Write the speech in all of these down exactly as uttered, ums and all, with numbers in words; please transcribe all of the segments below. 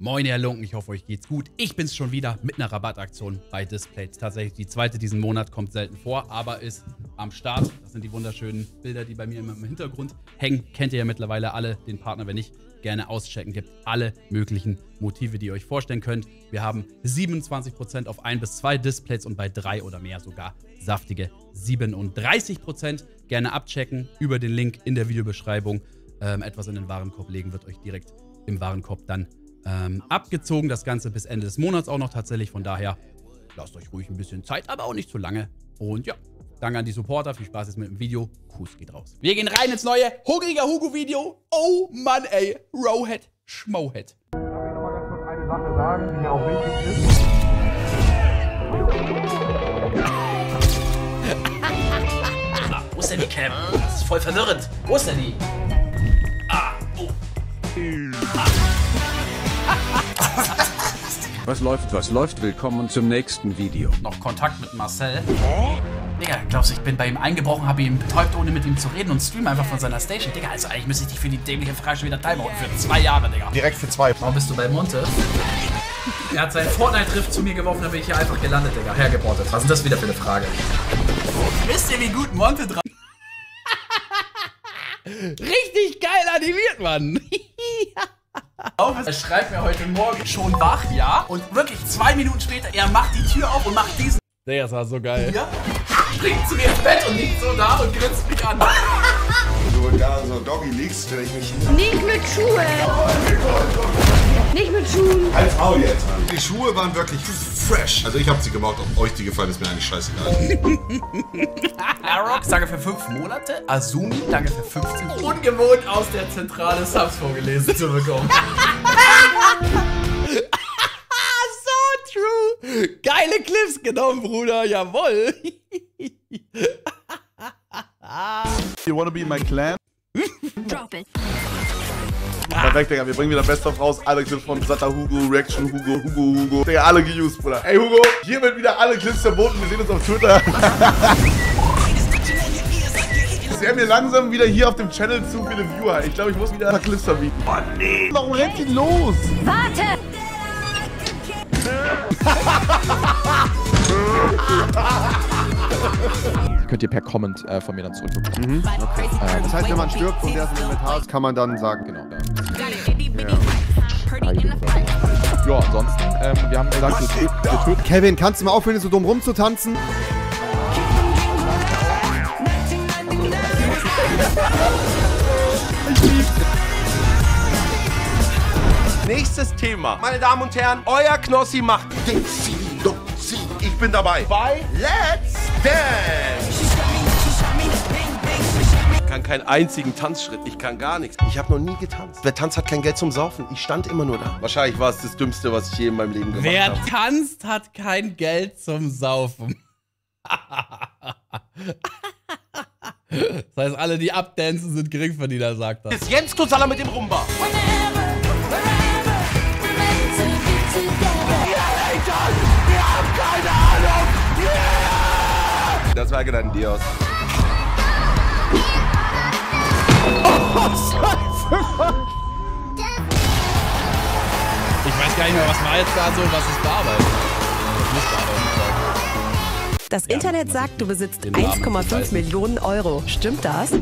Moin ihr Lunken, ich hoffe euch geht's gut. Ich bin's schon wieder mit einer Rabattaktion bei Displays. Tatsächlich die zweite diesen Monat, kommt selten vor, aber ist am Start. Das sind die wunderschönen Bilder, die bei mir immer im Hintergrund hängen. Kennt ihr ja mittlerweile alle, den Partner, wenn nicht, gerne auschecken. Gibt alle möglichen Motive, die ihr euch vorstellen könnt. Wir haben siebenundzwanzig Prozent auf ein bis zwei Displays und bei drei oder mehr sogar saftige siebenunddreißig Prozent. Gerne abchecken über den Link in der Videobeschreibung. Ähm, etwas in den Warenkorb legen wird euch direkt im Warenkorb dann Ähm, abgezogen, das Ganze bis Ende des Monats auch noch tatsächlich. Von daher, lasst euch ruhig ein bisschen Zeit, aber auch nicht zu lange. Und ja, danke an die Supporter. Viel Spaß jetzt mit dem Video. Kuss geht raus. Wir gehen rein ins neue Hungriger Hugo Video. Oh Mann, ey. Rowhead, Schmowhead. Darf ich noch mal ganz kurz eine Sache sagen, die mir auch wichtig ist? Ah, wo ist denn die Cam? Das ist voll verwirrend. Wo ist denn die? Ah, oh. Ah. Was läuft, was läuft? Willkommen zum nächsten Video. Noch Kontakt mit Marcel. Hä? Digga, glaubst du, ich bin bei ihm eingebrochen, habe ihn betäubt, ohne mit ihm zu reden und stream einfach von seiner Station? Digga, also eigentlich müsste ich dich für die dämliche Frage schon wieder timeouten. Für zwei Jahre, Digga. Direkt für zwei. Warum bist du bei Monte? Er hat seinen Fortnite-Riff zu mir geworfen, dann bin ich hier einfach gelandet, Digga. Hergeportet. Was ist denn das wieder für eine Frage? Wisst ihr, wie gut Monte dran... Richtig geil animiert, Mann. Er schreibt mir heute Morgen schon wach, ja? Und wirklich zwei Minuten später, er macht die Tür auf und macht diesen... Der ist so geil. Ja? Springt zu mir ins Bett und liegt so da und grinst mich an. Wenn du da so Doggy liegst, stelle ich mich hin. Nicht mit Schuhen. Nicht mit Schuhen. Als Maul jetzt. Die Schuhe waren wirklich fresh. Also ich habe sie gemacht, ob euch die gefallen, ist mir eigentlich scheißegal. Arox, danke für fünf Monate. Azumi, danke für fünfzehn. Ungewohnt aus der Zentrale Subs vorgelesen zu bekommen. So true. Geile Clips genommen, Bruder. Jawohl. You wanna be in my clan? Drop it. Perfekt, Digga, wir bringen wieder Best of raus. Alle Clips von Satter Hugo, Reaction Hugo, Hugo, Hugo. Digga, alle geused, Bruder. Ey, Hugo, hier wird wieder alle Clips verboten. Wir sehen uns auf Twitter. Sie haben mir langsam wieder hier auf dem Channel zu viele Viewer. Ich glaube, ich muss wieder ein paar Clips verbieten. Oh, nee. Warum rennt sie los? Warte! Könnt ihr per Comment äh, von mir dann zurückbekommen. Mhm. Okay. Äh, das heißt, wenn man stirbt und der ist im Inventar ist, kann man dann sagen, genau. Ja, ja ansonsten, ähm, wir haben gesagt, wir, tö wir töten. Kevin, kannst du mal aufhören, so dumm rumzutanzen? Nächstes Thema. Meine Damen und Herren, euer Knossi macht Dixie, Duxi. Ich bin dabei bei Let's Dance. Ich kann keinen einzigen Tanzschritt. Ich kann gar nichts. Ich habe noch nie getanzt. Wer tanzt, hat kein Geld zum Saufen. Ich stand immer nur da. Wahrscheinlich war es das Dümmste, was ich je in meinem Leben gemacht Wer habe. Wer tanzt, hat kein Geld zum Saufen. Das heißt, alle, die abdancen, sind Geringverdiener, sagt er. Das ist Jens Kusala mit dem Rumba. Das war genau ein Dios. Ich weiß gar nicht mehr, was war jetzt da so, was ist bearbeitet. Das muss bearbeitet sein. Das Ja, Internet muss sagt, ich du besitzt den Namen eins Komma fünf weiß nicht. Millionen Euro. Stimmt das?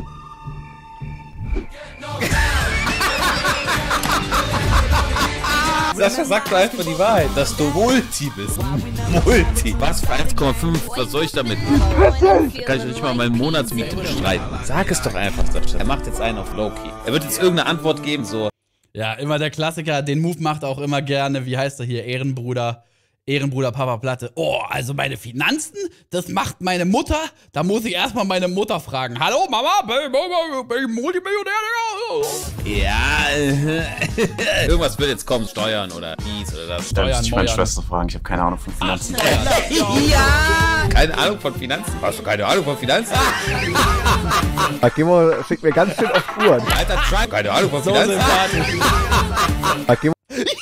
Sascha, sag doch einfach die Wahrheit, dass du Multi bist. Multi. Was für eins Komma fünf? Was soll ich damit? Da kann ich nicht mal meinen Monatsmiete bestreiten. Sag es doch einfach, Sascha. Er macht jetzt einen auf Loki. Er wird jetzt irgendeine Antwort geben, so. Ja, immer der Klassiker, den Move macht auch immer gerne, wie heißt er hier, Ehrenbruder, Ehrenbruder Papa Platte. Oh, also meine Finanzen, das macht meine Mutter, da muss ich erstmal meine Mutter fragen. Hallo Mama, bin ich Multimillionär? Ja, äh, irgendwas wird jetzt kommen, Steuern oder dies oder das. Steuern, Ich meine Schwester fragen, ich habe keine Ahnung von Finanzen. Ja! Keine Ahnung von Finanzen? Hast du keine Ahnung von Finanzen? Akimo schickt mir ganz schön oft Uhren. Alter Trump, keine Ahnung von Finanzen? Akimo.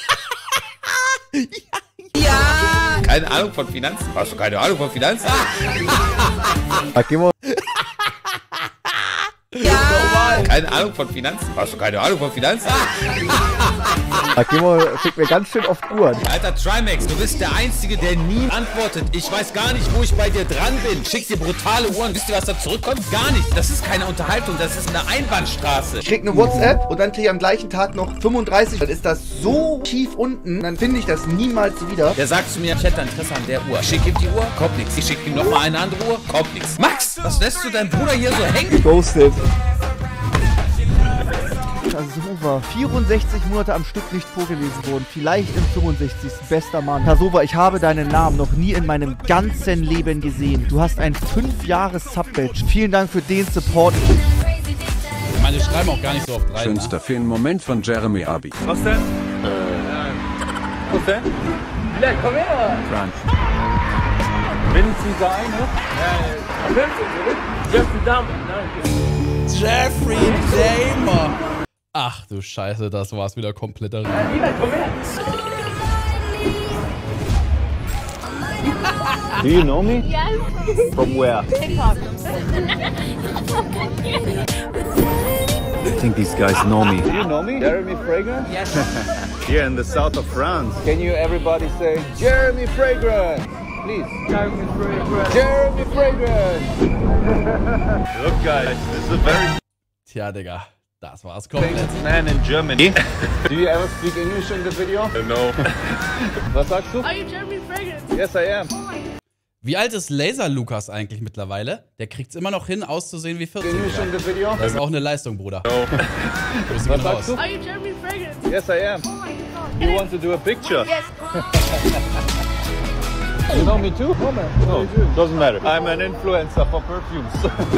Ja! Keine Ahnung von Finanzen? Hast du keine Ahnung von Finanzen? Akimo. Ja! Keine keine Ahnung von Finanzen? Hast du keine Ahnung von Finanzen? Akimo schickt mir ganz schön oft Uhren. Alter Trimax, du bist der Einzige, der nie antwortet. Ich weiß gar nicht, wo ich bei dir dran bin. Schickst dir brutale Uhren. Wisst ihr, was da zurückkommt? Gar nicht. Das ist keine Unterhaltung, das ist eine Einbahnstraße. Ich krieg eine WhatsApp und dann krieg ich am gleichen Tag noch fünfunddreißig. Dann ist das so tief unten, dann finde ich das niemals wieder. Der sagt zu mir, ich hätte Interesse an der Uhr. Ich schick ihm die Uhr, kommt nix. Ich schick ihm nochmal eine andere Uhr, kommt nix. Max, was lässt du deinen Bruder hier so hängen? Ghosted. Kasova, vierundsechzig Monate am Stück nicht vorgelesen worden, vielleicht im fünfundsechzigsten Bester Mann. Kasova, ich habe deinen Namen noch nie in meinem ganzen Leben gesehen. Du hast ein fünf Jahres Sub-Badge. Vielen Dank für den Support. Meine schreiben auch gar nicht so oft rein. Schönster ne? Fan-Moment von Jeremy Abi. Was denn? Was denn? Ja, komm her! Crunch. Wenigstens der eine? Ja, Jeffrey Dahmer, danke. Jeffrey Dahmer! Ach du Scheiße, das war's wieder kompletter. Ja, Ina, komm her! Do you know me? Yes. From where? TikTok. I think these guys know me. Do you know me? Jeremy Fragrance? Yes. Here in the south of France. Can you everybody say Jeremy Fragrance? Please. Jeremy Fragrance. Jeremy Fragrance. Look guys, this is a very Tja, Digga, das war's komplett. famous man in Germany. Do you ever speak English in the video? No. Was sagst du? Are you Jeremy Fragrance? Yes, I am. Wie alt ist Laser Lukas eigentlich mittlerweile? Der kriegt's immer noch hin, auszusehen wie vierzehn. English in the video? Das ist auch eine Leistung, Bruder. No. Was Was sagst du? Are you Jeremy Fragrance? Yes, I am. Oh my God. You want to do a picture? Yes. You know me too? No, man. No, doesn't matter. I'm an influencer for perfumes.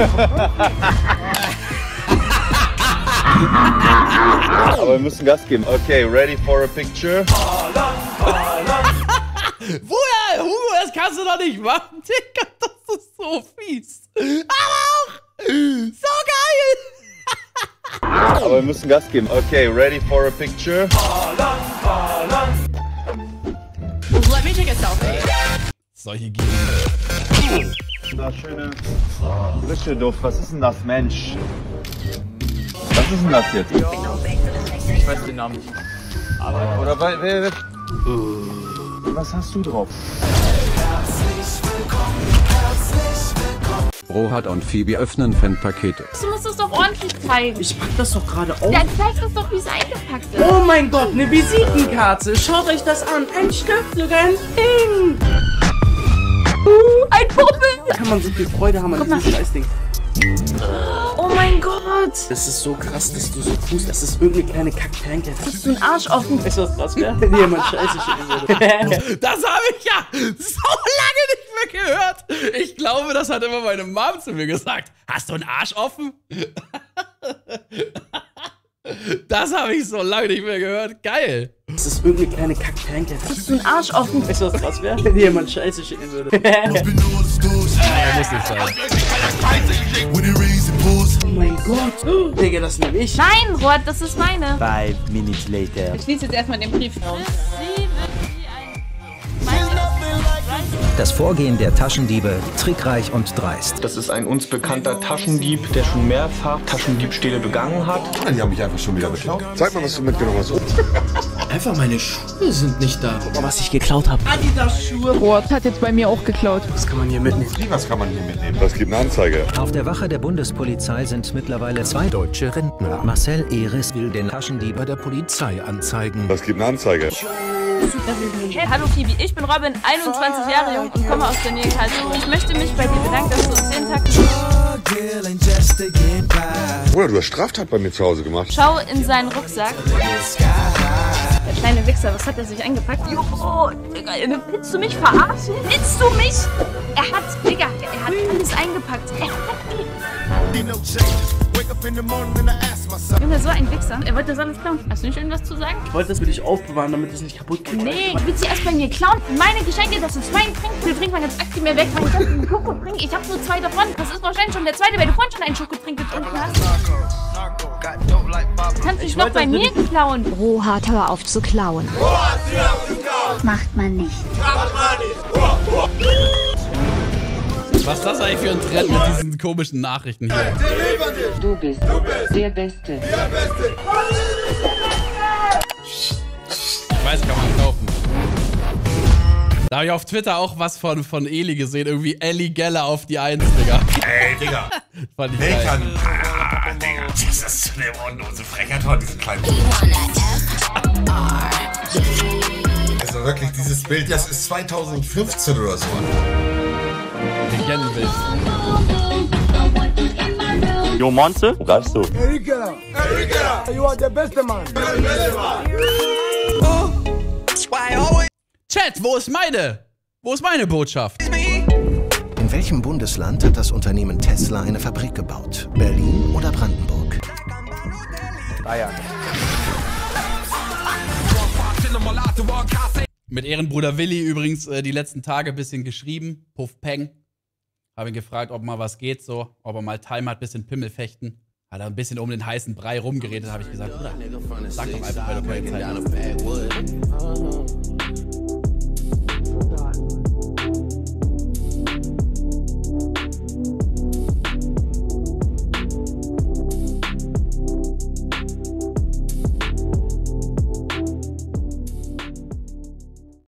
Aber wir müssen Gas geben. Okay, ready for a picture? Woher? Hugo, das kannst du doch nicht machen, Digga. Das ist so fies. Aber auch so geil. Aber wir müssen Gas geben. Okay, ready for a picture? Let me take a selfie. Solche geben. Das schöne frische Duft. Was ist denn das, Mensch? Was ist denn das jetzt? Ich weiß den Namen nicht. Aber, oder wer, wer, wer? Was hast du drauf? Rohat und Phoebe öffnen Fanpakete. Du musst es doch ordentlich zeigen. Ich pack das doch gerade auf. Dann zeig das doch, wie es eingepackt ist. Oh mein Gott, eine Visitenkarte. Schaut euch das an. Ein Stift, sogar ein Ding. Uh, ein Puppe. Da kann man so viel Freude haben an diesem Scheißding. Oh mein Gott. Das ist so krass, dass du so tust. Das ist irgendeine kleine Kacktanke. Hast du einen Arsch offen? Weißt du, was krass wäre? Wenn jemand Scheiße schicken würde. Das habe ich ja so lange nicht mehr gehört. Ich glaube, das hat immer meine Mom zu mir gesagt. Hast du einen Arsch offen? Das habe ich so lange nicht mehr gehört. Geil. Das ist irgendeine kleine Kacktanke. Hast du einen Arsch offen? Weißt du, was krass wäre? Wenn jemand Scheiße schicken würde. Ja, muss nicht sein. Oh mein Gott. Oh, Digga, das nehme ich. Nein, Rot, das ist meine. Five minutes later. Ich schließe jetzt erstmal den Brief raus. Das Vorgehen der Taschendiebe, trickreich und dreist. Das ist ein uns bekannter Taschendieb, der schon mehrfach Taschendiebstähle begangen hat. Die haben mich einfach schon wieder beklaut. Sag mal, was du mitgenommen hast. Einfach meine Schuhe sind nicht da. Guck mal, was ich geklaut habe. Adidas-Schuhe. Rot hat jetzt bei mir auch geklaut. Was kann man hier mitnehmen? Was kann man hier mitnehmen? Das gibt eine Anzeige. Auf der Wache der Bundespolizei sind mittlerweile zwei deutsche Rentner. Marcel Eris will den Taschendieb bei der Polizei anzeigen. Das gibt eine Anzeige. Hey, hallo Phoebe, ich bin Robin, einundzwanzig Jahre jung und komme aus der Nähe Karlsruhe. Ich möchte mich bei dir bedanken, dass du uns jeden Tag... Bruder, du hast Straftat bei mir zu Hause gemacht. Schau in seinen Rucksack. Der kleine Wichser, was hat er sich eingepackt? Oh, Digga, willst du mich verarschen? Willst du mich? Er hat, Digga, er hat alles eingepackt. Er hat Junge, so ein Wichser. Er wollte das alles klauen. Hast du nicht irgendwas zu sagen? Ich wollte das für dich aufbewahren, damit es nicht kaputt geht. Nee, du willst sie erst bei mir klauen. Meine Geschenke, das ist mein Trinkspiel. Trink mal ganz aktiv mehr weg. Meine ganzen Schokotrink. Ich hab nur zwei davon. Das ist wahrscheinlich schon der zweite, weil du vorhin schon einen Schokotrink getrunken hast. Du kannst dich noch bei mir klauen. Rohat, hör auf zu klauen. Macht man nicht. Was ist das eigentlich für ein Trend mit diesen komischen Nachrichten hier? Du bist der Beste. Ich weiß, kann man kaufen. Da habe ich auf Twitter auch was von, von Eli gesehen. Irgendwie Ellie Geller auf die Eins, Digga. Ey, Digga. Fand ich Wer geil. kann... Ah, Digga. Das ist zu der Ohrenlose Frechheit von diesem kleinen... Also wirklich, dieses Bild, das ist zweitausendfünfzehn oder so. Legendenbild. Jo, Monze? Wo greifst du? Erika! Erika! You are the best man! Chat, wo ist meine? Wo ist meine Botschaft? In welchem Bundesland hat das Unternehmen Tesla eine Fabrik gebaut? Berlin oder Brandenburg? Bayern. Mit Ehrenbruder Willi übrigens äh, die letzten Tage ein bisschen geschrieben. Puff Peng. Habe ihn gefragt, ob mal was geht, so. Ob er mal Time hat, bisschen Pimmel fechten. Hat er ein bisschen um den heißen Brei rumgeredet, habe ich gesagt, Bruder, sag doch einfach, weil du keine Zeit hast.